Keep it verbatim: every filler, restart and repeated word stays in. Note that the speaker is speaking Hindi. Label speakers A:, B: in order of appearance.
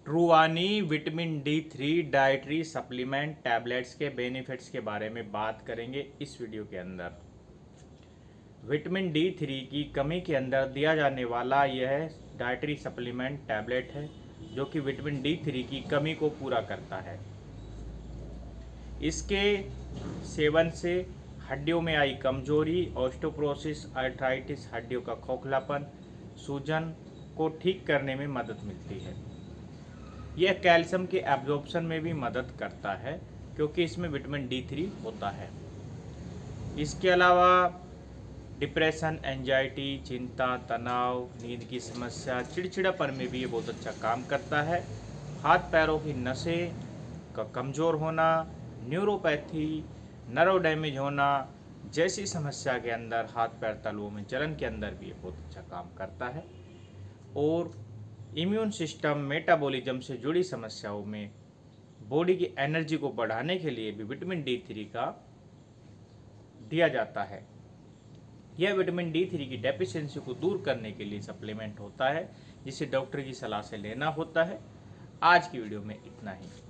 A: ट्रूवानी vitamin D three dietary supplement tablets के बेनिफिट्स के बारे में बात करेंगे इस वीडियो के अंदर। विटामिन डी थ्री की कमी के अंदर दिया जाने वाला यह डाइटरी सप्लीमेंट टैबलेट है जो कि विटामिन डी थ्री की कमी को पूरा करता है। इसके सेवन से हड्डियों में आई कमजोरी, ऑस्टियोपोरोसिस, आर्थराइटिस, हड्डियों का खोखलापन, सूजन को ठीक करने में मदद मिलती है। यह कैल्शियम के एब्जॉर्प्शन में भी मदद करता है क्योंकि इसमें विटामिन डी थ्री होता है। इसके अलावा डिप्रेशन, एंजाइटी, चिंता, तनाव, नींद की समस्या, चिड़चिड़ापन में भी ये बहुत अच्छा काम करता है। हाथ पैरों की नसें का कमज़ोर होना, न्यूरोपैथी, नर्व डैमेज होना जैसी समस्या के अंदर, हाथ पैर तलुओं में जलन के अंदर भी ये बहुत अच्छा काम करता है। और इम्यून सिस्टम, मेटाबॉलिज्म से जुड़ी समस्याओं में बॉडी की एनर्जी को बढ़ाने के लिए भी विटामिन डी थ्री का दिया जाता है। यह विटामिन डी थ्री की डेफिशिएंसी को दूर करने के लिए सप्लीमेंट होता है जिसे डॉक्टर की सलाह से लेना होता है। आज की वीडियो में इतना ही।